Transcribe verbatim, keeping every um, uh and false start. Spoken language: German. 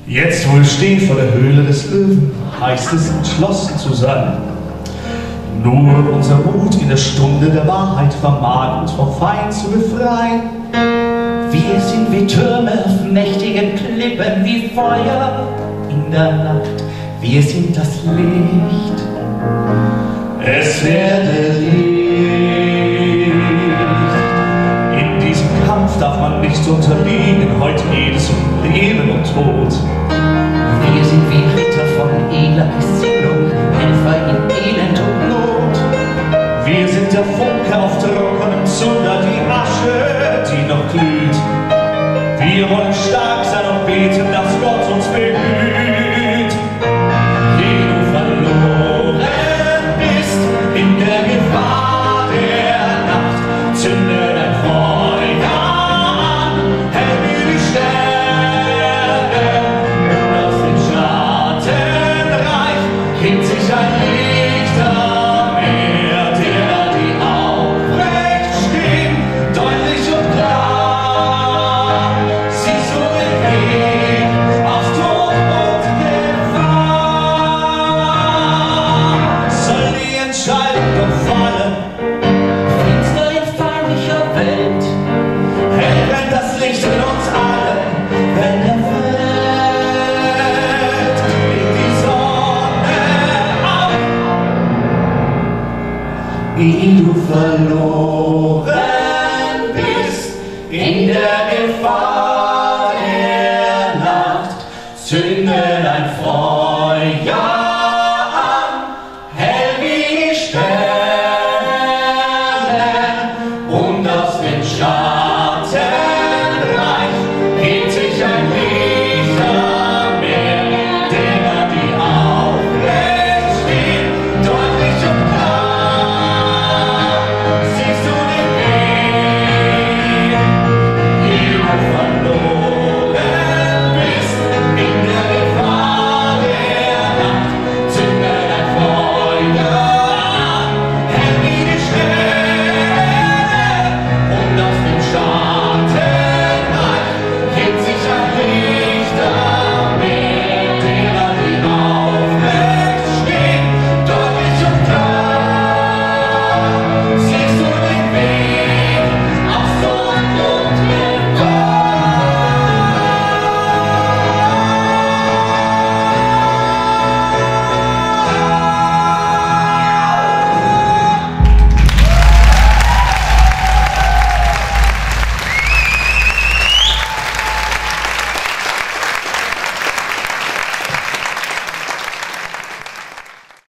Jetzt, wo ich stehe vor der Höhle des Löwen, heißt es, entschlossen zu sein. Nur unser Mut in der Stunde der Wahrheit vermag uns vom Feind zu befreien. Wir sind wie Türme auf mächtigen Klippen, wie Feuer in der Nacht. Wir sind das Licht. Es werde Licht. In diesem Kampf darf man nicht unterliegen, heute geht es um Leben und Tod. Wir sind wie Ritter von edler Gesinnung, Helfer in Elend und Not. Wir sind der Funke auf trockenem Zunder, die Asche, die noch glüht. Wir wollen stark sein und beten, dass Gott uns behüt. Ehe du verloren bist in der Gefahr der Nacht, zünde dein Feuer an, hell wie die Sterne. Und aus dem Schattenreich hebt sich ein Lichtermeer, der die aufrecht stehen, deutlich und klar. Siehst du den Weg aus Tod und Gefahr? Soll die Entscheidung doch fallen, Finster in feindlicher Welt, hell brennt das Licht in uns allen, wenn er fällt, geht die Sonne auf. Ehe du verloren bist in der Gefahr der Nacht, zünde dein Feuer